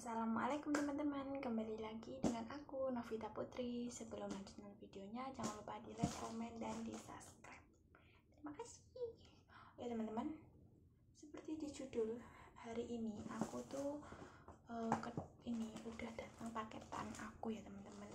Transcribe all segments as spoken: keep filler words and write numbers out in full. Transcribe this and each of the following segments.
Assalamualaikum teman-teman, kembali lagi dengan aku Novita Putri. Sebelum lanjut videonya, jangan lupa di like, komen, dan di subscribe. Terima kasih. Ya teman-teman, seperti di judul, hari ini aku tuh uh, ke, ini udah datang paketan aku ya teman-teman.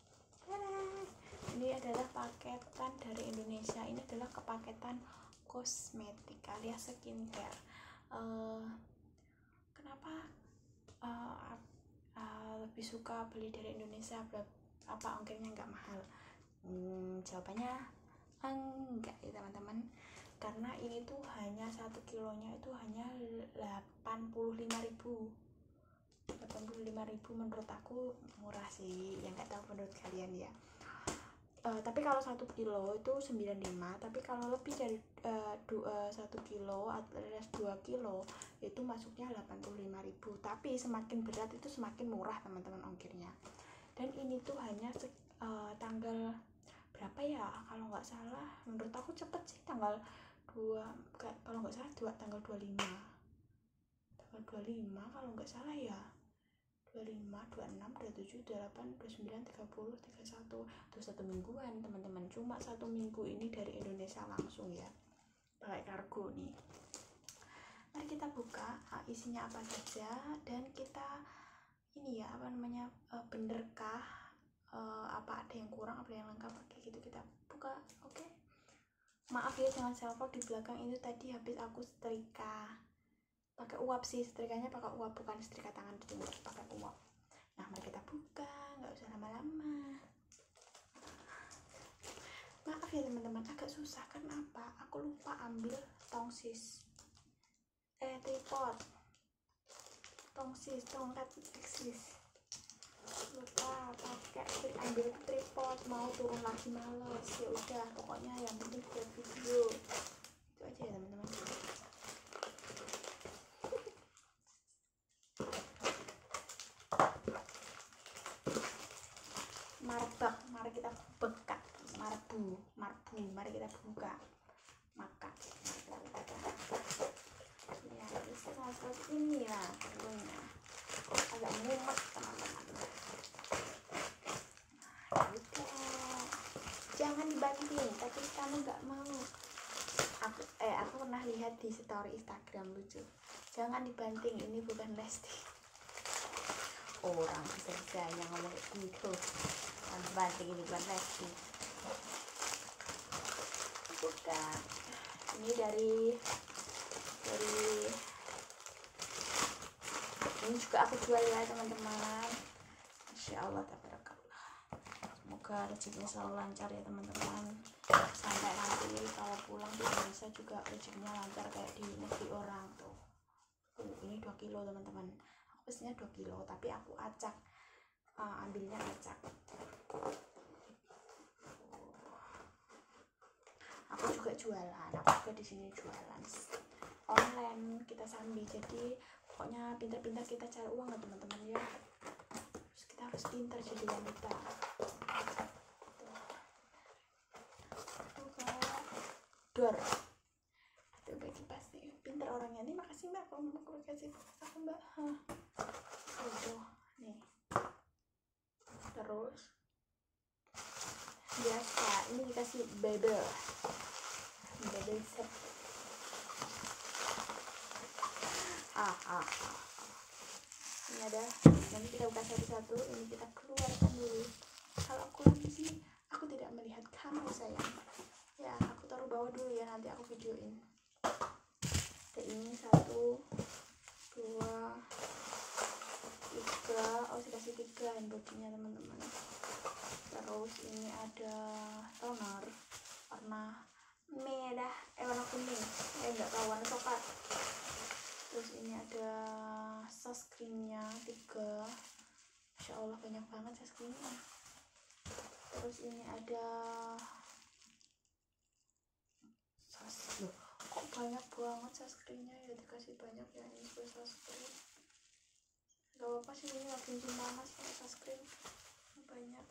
Ini adalah paketan dari Indonesia. Ini adalah kepaketan kosmetik alias skincare. Uh, kenapa Uh, uh, lebih suka beli dari Indonesia? Apa ongkirnya nggak mahal? Hmm, jawabannya enggak ya teman-teman, karena ini tuh hanya satu kilonya itu hanya delapan puluh lima ribu. delapan puluh lima ribu menurut aku murah sih, yang nggak tahu menurut kalian ya. Uh, tapi kalau satu kilo itu sembilan puluh lima, tapi kalau lebih dari uh, uh, satu kilo alias dua kilo itu masuknya delapan puluh lima ribu. Tapi semakin berat itu semakin murah teman-teman ongkirnya. Dan ini tuh hanya uh, tanggal berapa ya, kalau nggak salah menurut aku cepet sih, tanggal dua, kalau nggak salah dua, tanggal dua puluh lima, tanggal dua puluh lima kalau nggak salah ya, dua puluh lima, dua puluh enam, dua puluh tujuh, dua puluh delapan, dua puluh sembilan, tiga puluh, tiga puluh satu. Itu satu mingguan teman-teman. Cuma satu minggu ini dari Indonesia langsung ya, pakai kargo nih. Mari kita buka uh, isinya apa saja, dan kita ini ya, apa namanya, uh, benerkah, uh, apa ada yang kurang, apa yang lengkap, kayak gitu kita buka. Oke, okay? Maaf ya jangan selfie di belakang, itu tadi habis aku setrika pakai uap sih, setrikanya pakai uap, bukan setrika tangan gitu, pakai uap. Nah mari kita buka, nggak usah lama-lama. Maaf ya teman-teman, agak susah karena apa, aku lupa ambil tongsis eh tripod tongsis tongkat eksis, lupa pakai, ambil tripod, mau turun lagi males. Ya udah, pokoknya yang penting buat video itu aja ya teman-teman. Marbak, mari kita buka. Marbu, marbu, mari kita buka. Maka ya, bisa seperti ini ya, tentunya agak mumet teman-teman. Nah, gitu. Jangan dibanting, tapi kamu nggak mau. Aku, eh, aku pernah lihat di story Instagram lucu. Jangan dibanting, ini bukan Lesti. Orang bisa-bisa yang ngomong gitu. Jangan dibanting, ini bukan Lesti. Bukan. Ini dari dari ini juga aku jual ya teman-teman. Insya Allah tabarakallah. Semoga rezekinya selalu lancar ya teman-teman. Sampai nanti kalau pulang di Indonesia juga rezekinya lancar kayak di negeri orang tuh. Uh, ini dua kilo teman-teman. Aku pesennya dua kilo, tapi aku acak. Uh, ambilnya acak. Aku juga jualan, aku juga di sini jualan online, kita sambil. Jadi pokoknya pintar-pintar kita cari uang lah teman-teman ya. Terus kita harus pintar jadi wanita. Dor, itu bagi pasti pintar orangnya. Nih makasih mbak, kalau mau kasih aku mbak. Hah. Tuh, nih. Terus biasa, ini dikasih bubble. Bubble set. Ah, ah, ah. Ini ada, nanti kita buka satu-satu. Ini kita keluarkan dulu. Kalau aku lagi sih, aku tidak melihat kamu sayang. Ya, aku taruh bawah dulu ya, nanti aku videoin. Ada ini satu, dua, tiga. Oh, dikasih tiga hand bodinya teman-teman. Terus ini ada toner warna merah, eh warna kuning, eh enggak tahu, warna coklat. Terus ini ada sunscreennya tiga. Insya Allah banyak banget sunscreennya. Terus ini ada sus, loh, kok banyak banget sunscreennya ya, dikasih banyak ya. Ini juga sunscreen, gak apa-apa sih, ini lagi musim panas pakai sunscreen banyak.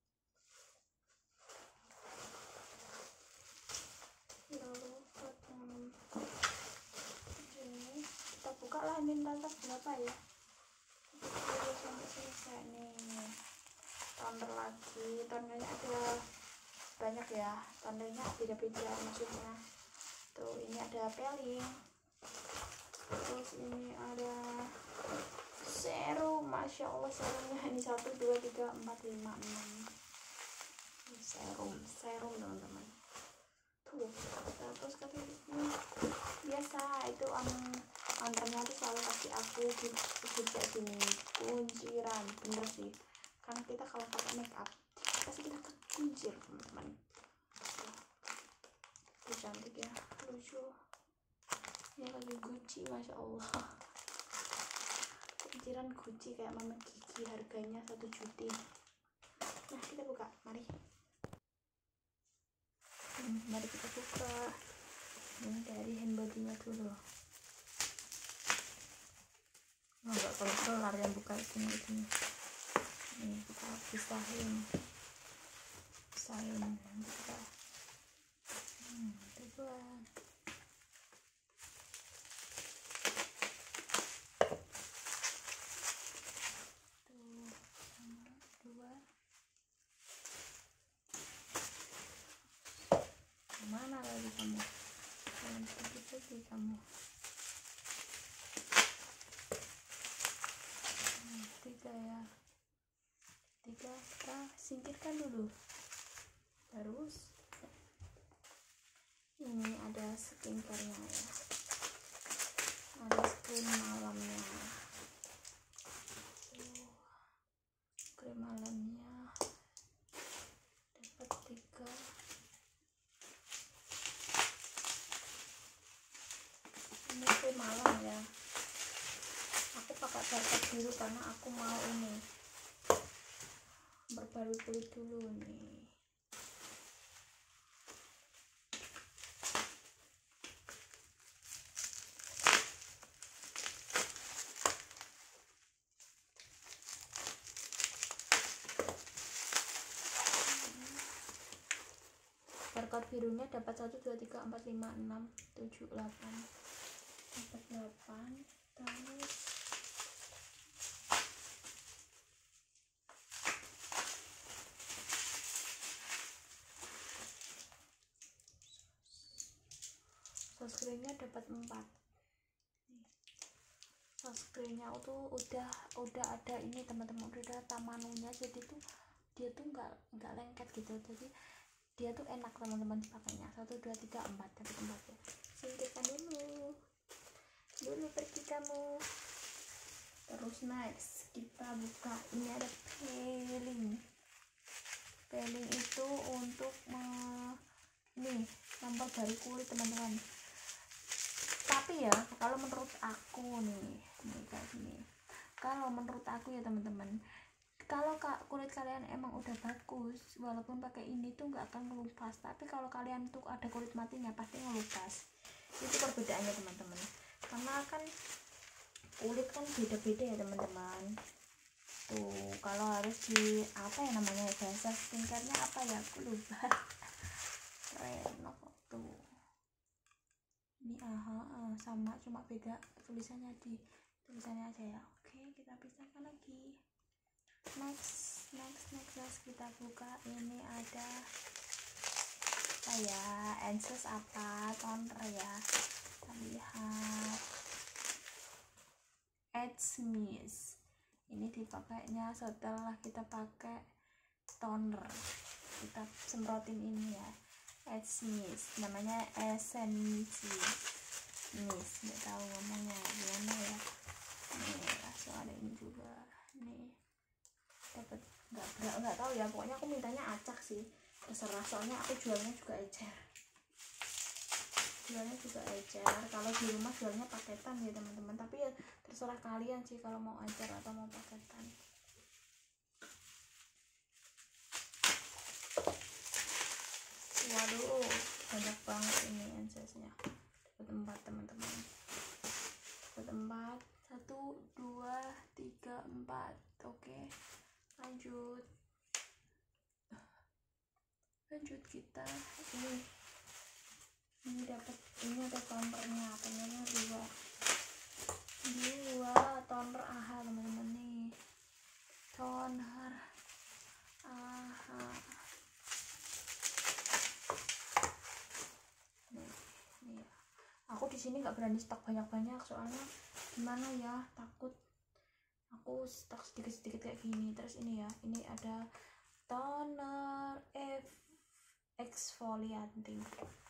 Lalu hmm, ini kita buka lah, ini entah berapa ya. sampai selesai nih. Toner lagi, tonernya ada banyak ya, tonernya beda-beda maksudnya. Tuh ini ada peeling, terus ini ada serum. Masya Allah serumnya ini satu dua tiga empat lima enam serum serum teman-teman. Tuh terus kata ini biasa itu on ownernya tuh selalu kasih aku gitu kayak gini, kunciran. Bener sih, kan kita kalau pakai make up pasti kita kekuncir teman-teman. Tuh cantik ya, lucu. Ini lagi Gucci, masya Allah. Kunciran Gucci kayak mama Gigi, harganya satu juta. Nah kita buka, mari. Hmm, mari kita buka. Ini dari hand body-nya dulu. Oh, enggak kalau kelar yang buka ini ini. Nih kita pisahin, pisahin nanti kita. Hmm, coba. Tuh, sama dua. Mana lagi kamu? Jangan sedikit lagi kamu. Hmm, tiga ya. Tiga kita singkirkan dulu. Terus ini ada skincare-nya ya. Ada krim malamnya. Tuh, krim malamnya dapat tiga. Ini krim malam ya. Aku pakai barcode biru karena aku mau ini berbaru kulit dulu nih. Barcode birunya dapat satu dua tiga empat lima enam tujuh delapan, dapat delapan. Terus sunscreennya dapat empat. Sunscreennya tuh udah udah ada ini teman-teman, udah ada tamanunya, jadi tuh dia tuh nggak nggak lengket gitu, jadi dia tuh enak teman-teman dipakainya. Satu dua tiga empat, dapat empat ya. Singkirkan dulu dulu pergi kamu. Terus next kita buka, ini ada peeling. Peeling itu untuk me, nih memperbarui kulit teman-teman. Tapi ya kalau menurut aku nih, nih kayak gini. Kalau menurut aku ya teman-teman, kalau kak kulit kalian emang udah bagus, walaupun pakai ini tuh nggak akan ngelupas. Tapi kalau kalian tuh ada kulit matinya pasti ngelupas. Itu perbedaannya teman-teman. Karena kan kulit kan beda-beda ya teman-teman. Tuh kalau harus di apa ya namanya bahasa skincare-nya apa ya, aku lupa. Renov tuh. Ini aha, ah, sama cuma beda tulisannya di tulisannya aja ya. Oke, kita pisahkan lagi. Next, next, next, next kita buka. Ini ada apa ya? Enses apa? Toner ya. Kita lihat. Edge Mist. Ini dipakainya setelah kita pakai toner. Kita semprotin ini ya. Edge Mist, namanya Essence Mist, nggak tahu ngomongnya gimana ya. Nih langsung ada ini juga nih, dapat nggak nggak nggak tahu ya, pokoknya aku mintanya acak sih, terserah, soalnya aku jualnya juga ecer jualnya juga ecer kalau di rumah jualnya paketan ya teman-teman, tapi ya terserah kalian sih kalau mau ecer atau mau paketan. Waduh, banyak banget ini ensesnya. Dapat empat teman-teman. Dapat empat. Satu, dua, tiga, empat. Oke, lanjut. Lanjut kita. Ini, ini dapat, ini ada tonernya. Tonernya dua, dua toner A H A teman-teman nih. sini nggak berani stok banyak-banyak, soalnya gimana ya, takut aku stok sedikit-sedikit kayak gini. Terus ini ya, ini ada toner F exfoliating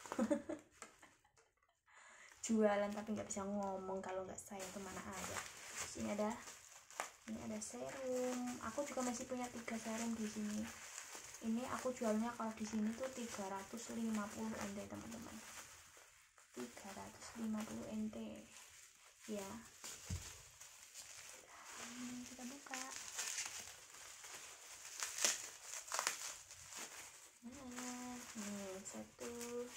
jualan tapi nggak bisa ngomong kalau nggak sayang tuh mana ada. Terus ini ada ini ada serum, aku juga masih punya tiga serum di sini. Ini aku jualnya kalau di sini tuh tiga ratus lima puluh N T teman-teman, tiga ratus lima puluh N T ya. Hmm, kita buka. Nah, nih satu,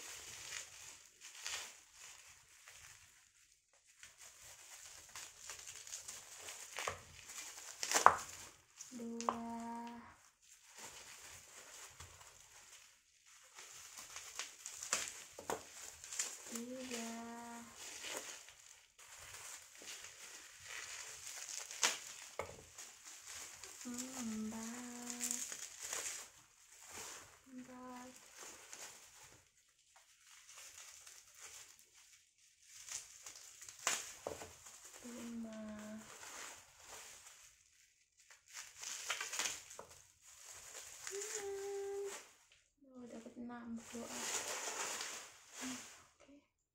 dua, tiga, empat, empat, lima, enam. Oh, dapat enam doa. Hmm, oke.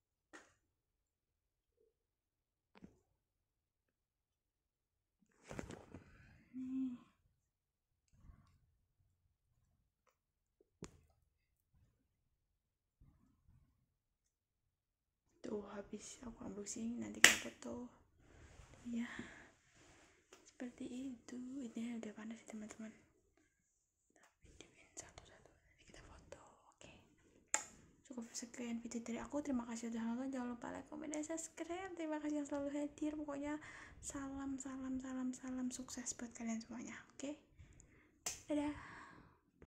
Nih. Tuh habis aku unboxing, nanti kita foto ya seperti itu. Ini udah panas ya teman-teman, tapi videoin satu-satu, nanti kita foto. Oke, cukup sekian video dari aku. Terima kasih sudah nonton, jangan lupa like, comment, dan subscribe. Terima kasih yang selalu hadir. Pokoknya salam salam salam salam sukses buat kalian semuanya. Oke, dadah.